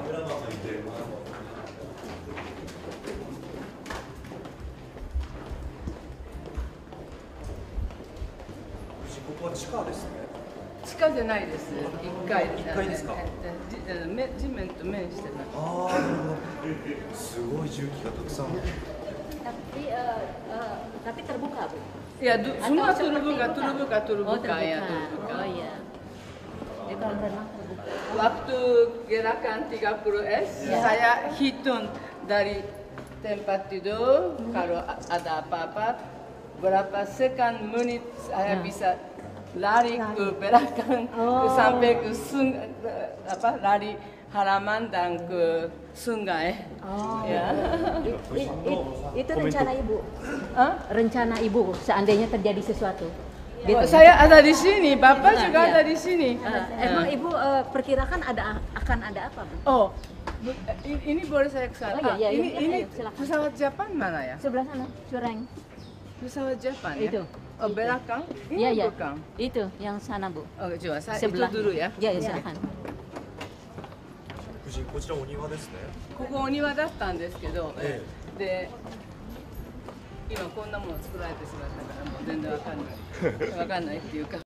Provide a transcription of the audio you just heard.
ここは地下ですね。 地下じゃないです。1階です。 1階ですか。 地面と面してない。 ああ、なるほど。すごい重機がたくさん。 Tapi terbuka, Bu? Ya, semua Atau terbuka, seperti terbuka, Oh, terbuka ya, terbuka. terbuka. Oh iya. Di kolam renang terbuka. Waktu gerakan 30S, Ya. saya hitung dari tempat tidur, kalau ada apa-apa, berapa sekian menit saya bisa lari ke belakang, sampai ke lari halaman dan ke sungai. Oh. Ya. Itu rencana Ibu? Hah? Rencana Ibu seandainya terjadi sesuatu? Oh, saya ada di sini, Bapak juga ada di sini. Emang Ibu perkirakan akan ada apa, Bu? Oh, ini boleh saya kesana? Oh, iya, iya, ini silakan. pesawat Jepang mana ya? Sebelah sana, Sureng. Pesawat Jepang ya? Itu. Oh, belakang? Ini Iya, iya. belakang? Itu, yang sana, Bu. Oh, coba saya Sebelah. itu dulu ya. Iya, ya, silakan. こちらお庭ですね。 ここお庭だったんですけど、 えで、今こんなもの作られてしまったからもう全然わかんない。わかんないっていうか。